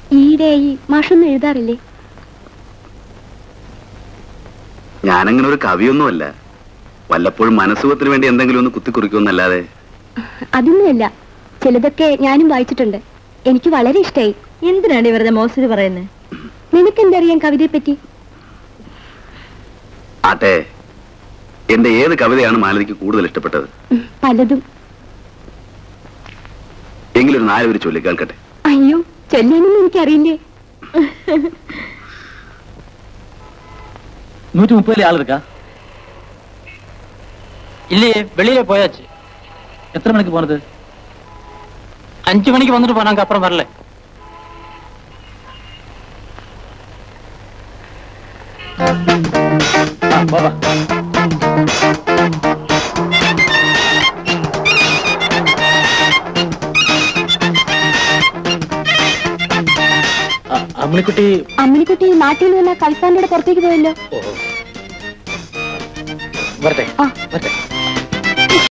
ഈയിടെയായി മാഷൊന്നും എഴുതാറില്ലേ? ഞാനങ്ങനെ ഒരു കവിയൊന്നുമല്ല. വല്ലപ്പോഴും മനസ്സുഖത്തിന് വേണ്ടി എന്തെങ്കിലും ഒന്ന് കുത്തിക്കുറിക്കുമെന്നല്ലാതെ. അതൊന്നുമല്ല, ചിലതൊക്കെ ഞാനും വായിച്ചിട്ടുണ്ട്. എനിക്ക് വളരെ ഇഷ്ടമായി. എന്തിനാണ് ഇവരുടെ മോശം പറയുന്നത്? നിനക്കെന്തറിയാം കവിതയെ പറ്റി? ആട്ടെ, എന്റെ ഏത് കവിതയാണ് മാലതിക്ക് കൂടുതൽ ഇഷ്ടപ്പെട്ടത്? പലതും. എങ്കിലൊരു 4 പേര് ചൊല്ലി കേൾക്കട്ടെ. അയ്യോ, ചൊല്ലാനൊന്നും എനിക്കറിയില്ലേ. 130 ஆள் இருக்கா? இல்லையே, வெளியில போயாச்சு. எத்தனை மணிக்கு போனது? 5 மணிக்கு வந்துட்டு போனாங்க, அப்புறம் வரல. பாபா അമ്മിനിക്കുട്ടി നാട്ടിൽ നിന്ന് കൽപ്പാന്റെ പുറത്തേക്ക് പോയല്ലോ. വരട്ടെ.